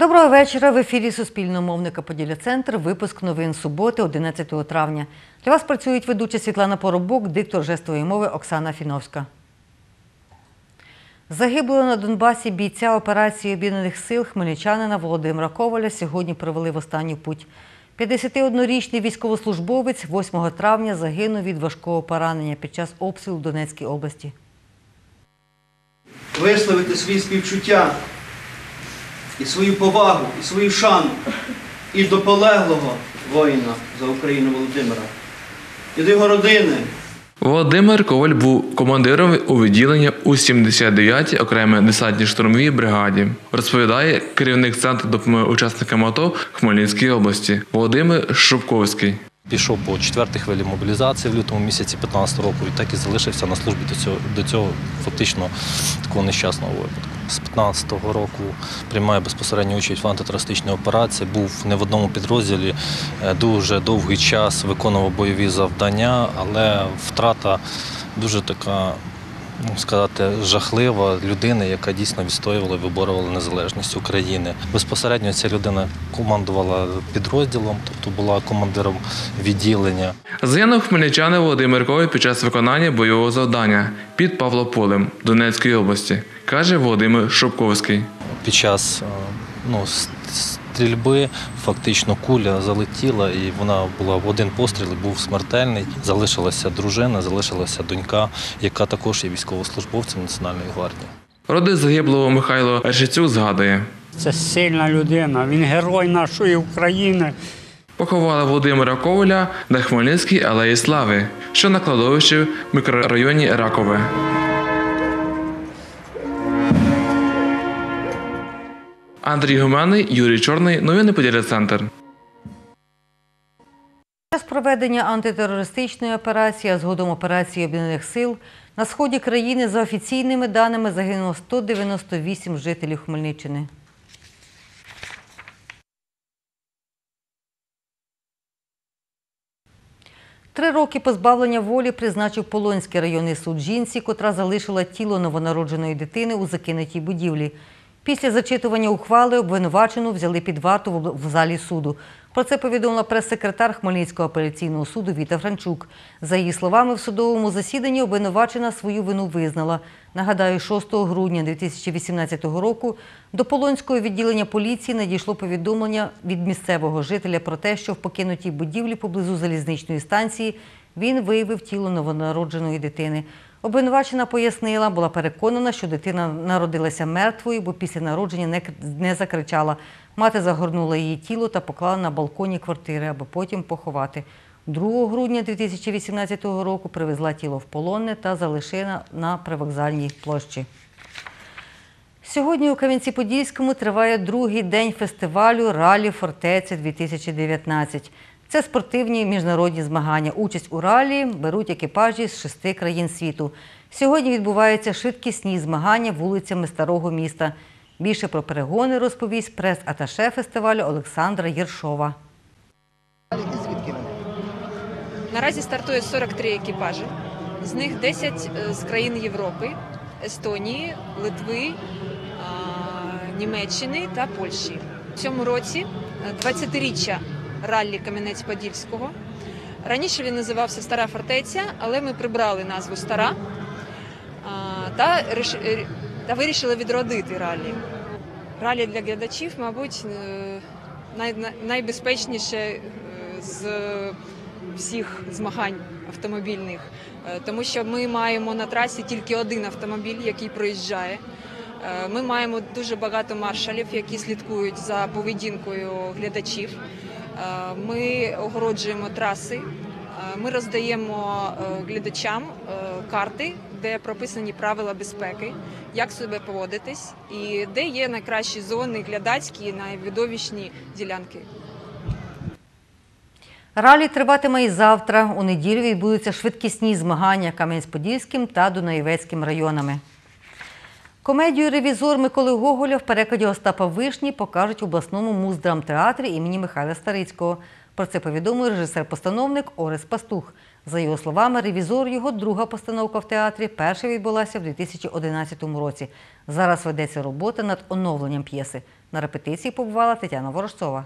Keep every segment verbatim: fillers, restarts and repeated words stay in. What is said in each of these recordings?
Доброго вечора. В ефірі Суспільного мовника «Поділля-Центр». Випуск новин суботи, одинадцятого травня. Для вас працюють ведуча Світлана Поробок, диктор жестової мови Оксана Фіновська. Загиблого на Донбасі бійця операції Об'єднаних сил хмельничанина Володимира Коваля сьогодні провели в останню путь. п'ятдесятиоднорічний військовослужбовець восьмого травня загинув від важкого поранення під час обстрілу в Донецькій області. Висловити свої співчуття і свою повагу, і свою шану і до полеглого воїна за Україну Володимира, і до його родини. Володимир Коваль був командиром у відділенні у сімдесят дев'ятій окремій десантно-штурмовій бригаді, розповідає керівник Центру допомоги учасникам АТО Хмельницької області Володимир Шубковський. Пішов по четвертій хвилі мобілізації в лютому місяці п'ятнадцятого року і так і залишився на службі до цього, до цього фактично такого нещасного випадку. З п'ятнадцятого року приймає безпосередню участь в антитерористичній операції, був не в одному підрозділі, дуже довгий час виконував бойові завдання, але втрата дуже така, можна сказати, жахлива людини, яка дійсно відстоювала і виборювала незалежність України. Безпосередньо ця людина командувала підрозділом, тобто була командиром відділення. Загинув хмельничанин Володимир Коваль під час виконання бойового завдання під Павлополем Донецької області, каже Володимир Шубковський. Під час ну, стрільби фактично куля залетіла і вона була в один постріл, був смертельний. Залишилася дружина, залишилася донька, яка також є військовослужбовцем Національної гвардії. Родич загиблого Михайло Решетюк згадує. Це сильна людина, він герой нашої України. Поховали Володимира Коваля на Хмельницькій алеї Слави, що на кладовищі в мікрорайоні Ракове. Андрій Гуменний, Юрій Чорний. Новини Поділля-Центр. Під час проведення антитерористичної операції, а згодом операції Об'єднаних сил, на сході країни, за офіційними даними, загинуло сто дев'яносто вісім жителів Хмельниччини. Три роки позбавлення волі призначив Полонський районний суд жінці, котра залишила тіло новонародженої дитини у закинутій будівлі. Після зачитування ухвали обвинувачену взяли під варту в залі суду. Про це повідомила прес-секретар Хмельницького апеляційного суду Віта Франчук. За її словами, в судовому засіданні обвинувачена свою вину визнала. Нагадаю, шостого грудня дві тисячі вісімнадцятого року до Полонського відділення поліції надійшло повідомлення від місцевого жителя про те, що в покинутій будівлі поблизу залізничної станції він виявив тіло новонародженої дитини. Обвинувачена пояснила, була переконана, що дитина народилася мертвою, бо після народження не, не закричала. Мати загорнула її тіло та поклала на балконі квартири, аби потім поховати. другого грудня дві тисячі вісімнадцятого року привезла тіло в Полонне та залишила на привокзальній площі. Сьогодні у Кам'янці-Подільському триває другий день фестивалю «Ралі Фортеця-дві тисячі дев'ятнадцять». Це спортивні міжнародні змагання. Участь у ралі беруть екіпажі з шести країн світу. Сьогодні відбуваються швидкісні змагання вулицями Старого міста. Більше про перегони розповість прес-аташе фестивалю Олександра Єршова. Наразі стартує сорок три екіпажі. З них десять з країн Європи, Естонії, Литви, Німеччини та Польщі. В цьому році двадцятиріччя раллі Кам'янець-Подільського. Раніше він називався «Стара фортеця», але ми прибрали назву «Стара» та, та вирішили відродити раллі. Раллі для глядачів, мабуть, най, найбезпечніше з всіх змагань автомобільних, тому що ми маємо на трасі тільки один автомобіль, який проїжджає. Ми маємо дуже багато маршалів, які слідкують за поведінкою глядачів. Ми огороджуємо траси, ми роздаємо глядачам карти, де прописані правила безпеки, як себе поводитись і де є найкращі зони глядацькі, найвидовищні ділянки. Ралі триватиме і завтра. У неділю відбудуться швидкісні змагання Кам'янець-Подільським та Дунаєвецьким районами. Комедію «Ревізор» Миколи Гоголя в перекладі Остапа Вишні покажуть в обласному муздрамтеатрі імені Михайла Старицького. Про це повідомив режисер-постановник Орес Пастух. За його словами, «Ревізор» – його друга постановка в театрі, перша відбулася в дві тисячі одинадцятому році. Зараз ведеться робота над оновленням п'єси. На репетиції побувала Тетяна Ворожцова.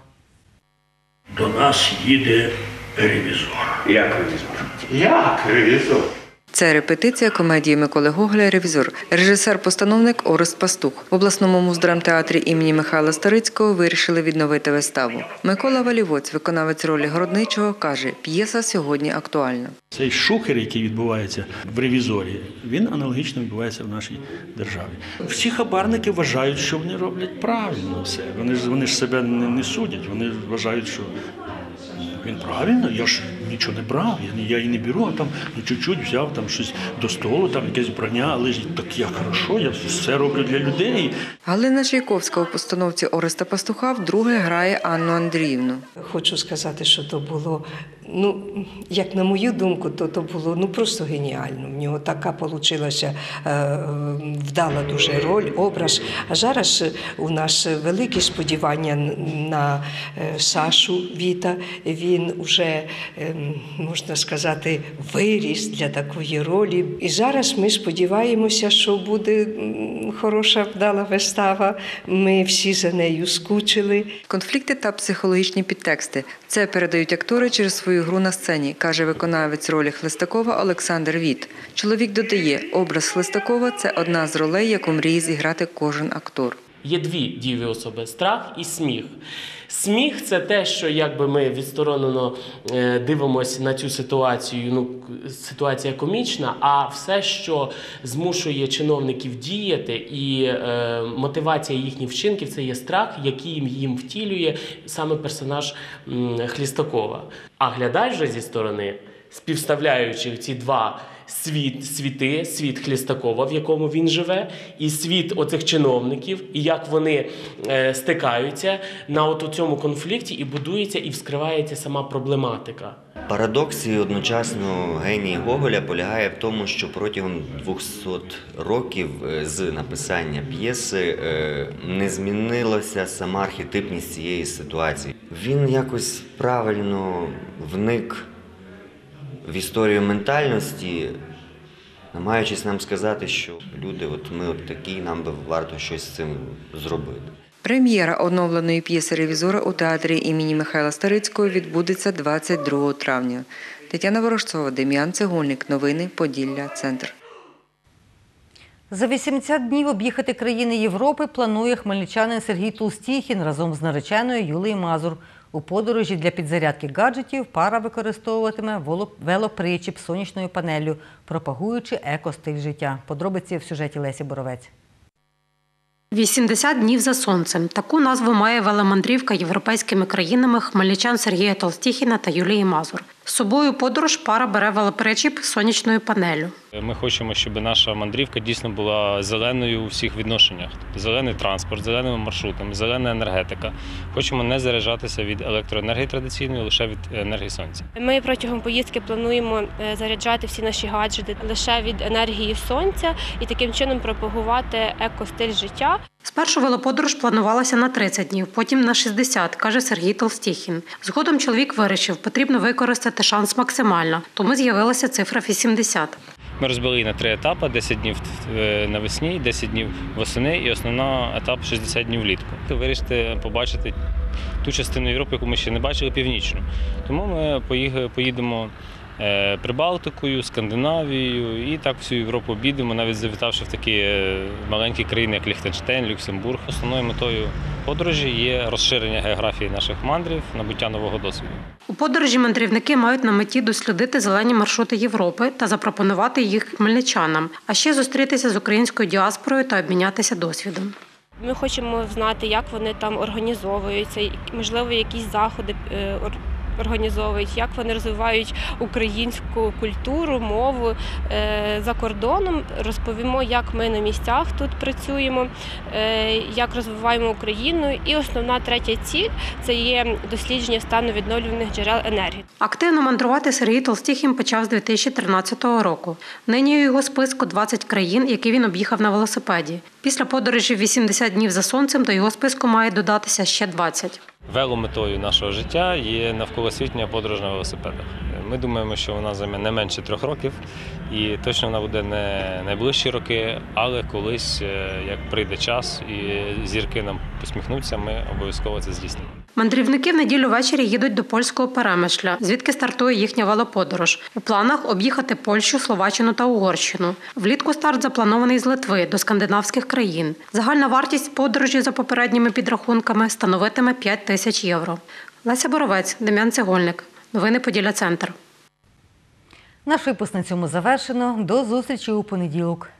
До нас їде ревізор. Як ревізор? Як ревізор? Це репетиція комедії Миколи Гоголя «Ревізор». Режисер-постановник Орест Пастух. В обласному муздрамтеатрі імені Михайла Старицького вирішили відновити виставу. Микола Валівоць, виконавець ролі Городничого, каже, п'єса сьогодні актуальна. Цей шухер, який відбувається в «Ревізорі», він аналогічно відбувається в нашій державі. Всі хабарники вважають, що вони роблять правильно все. Вони ж, вони ж себе не, не судять, вони вважають, що він правильно, я ж нічого не брав, я, я її не беру, а там ну, чуть-чуть взяв там щось до столу, там якесь вбрання, але ж так як хорошо, я все роблю для людей. Галина Чайковська у постановці Ореста Пастуха вдруге грає Анну Андріївну. Хочу сказати, що то було, ну, як на мою думку, то то було ну просто геніально. В нього така получилася е, вдала дуже роль, образ. А зараз у нас великі сподівання на е, Сашу Віта. Він уже, е, можна сказати, виріс для такої ролі. І зараз ми сподіваємося, що буде хороша вдала вистава. Ми всі за нею скучили. Конфлікти та психологічні підтексти – це передають актори через свою гру на сцені, каже виконавець ролі Хлестакова Олександр Віт. Чоловік додає, образ Хлестакова – це одна з ролей, яку мріє зіграти кожен актор. Є дві дієві особи – страх і сміх. Сміх – це те, що якби ми відсторонено дивимося на цю ситуацію, ну, ситуація комічна, а все, що змушує чиновників діяти і е, мотивація їхніх вчинків – це є страх, який їм втілює саме персонаж м, Хлістакова. А глядач вже зі сторони, співставляючи ці два світ, світи, світ Хлістакова, в якому він живе, і світ оцих чиновників, і як вони е, стикаються на от цьому конфлікті, і будується, і вскривається сама проблематика. Парадокс і одночасно геній Гоголя полягає в тому, що протягом двохсот років з написання п'єси не змінилася сама архетипність цієї ситуації. Він якось правильно вник в історію ментальності, намагаючись нам сказати, що люди, от ми от такі, нам би варто щось з цим зробити. Прем'єра оновленої п'єси «Ревізора» у театрі імені Михайла Старицького відбудеться двадцять другого травня. Тетяна Ворожцова, Дем'ян Цегольник. Новини Поділля. Центр. За вісімдесят днів об'їхати країни Європи планує хмельничанин Сергій Толстіхін разом з нареченою Юлією Мазур. У подорожі для підзарядки гаджетів пара використовуватиме велопричіп з сонячною панеллю, пропагуючи еко-стиль життя. Подробиці в сюжеті Лесі Боровець. вісімдесят днів за сонцем. Таку назву має веломандрівка європейськими країнами хмельничан Сергія Толстіхіна та Юлії Мазур. З собою подорож пара бере велопричіп з сонячною панеллю. Ми хочемо, щоб наша мандрівка дійсно була зеленою у всіх відношеннях. Тобто зелений транспорт, зеленими маршрутами, зелена енергетика. Хочемо не заряджатися від електроенергії традиційної, лише від енергії сонця. Ми протягом поїздки плануємо заряджати всі наші гаджети лише від енергії сонця і таким чином пропагувати еко-стиль життя. Спершу велоподорож планувалася на тридцять днів, потім на шістдесят, каже Сергій Толстіхін. Згодом чоловік вирішив, потрібно використати шанс максимально, тому з'явилася цифра вісімдесят. Ми розбили її на три етапи – десять днів навесні, десять днів восени і основний етап – шістдесят днів влітку. Вирішити побачити ту частину Європи, яку ми ще не бачили, північну. Тому ми поїдемо Прибалтикою, Скандинавією і так всю Європу обійдемо, навіть завітавши в такі маленькі країни, як Ліхтенштейн, Люксембург. Основною метою подорожі є розширення географії наших мандрів, набуття нового досвіду. У подорожі мандрівники мають на меті дослідити зелені маршрути Європи та запропонувати їх хмельничанам, а ще зустрітися з українською діаспорою та обмінятися досвідом. Ми хочемо знати, як вони там організовуються, можливо, якісь заходи організовують, як вони розвивають українську культуру, мову за кордоном. Розповімо, як ми на місцях тут працюємо, як розвиваємо Україну. І основна третя ціль – це є дослідження стану відновлюваних джерел енергії. Активно мандрувати Сергій Толстіхін почав з дві тисячі тринадцятого року. Нині у його списку двадцять країн, які він об'їхав на велосипеді. Після подорожі вісімдесят днів за сонцем до його списку має додатися ще двадцять. Велометою нашого життя є навколосвітня подорож на велосипедах. Ми думаємо, що вона займе не менше трьох років, і точно вона буде не найближчі роки, але колись, як прийде час і зірки нам посміхнуться, ми обов'язково це здійснимо. Мандрівники в неділю ввечері їдуть до польського Перемишля, звідки стартує їхня велоподорож. У планах об'їхати Польщу, Словаччину та Угорщину. Влітку старт запланований з Литви до скандинавських країн. Загальна вартість подорожі за попередніми підрахунками становитиме п'ять тисяч євро. Леся Боровець, Дем'ян Цегольник. Новини Поділля Центр. Наш випуск на цьому завершено. До зустрічі у понеділок.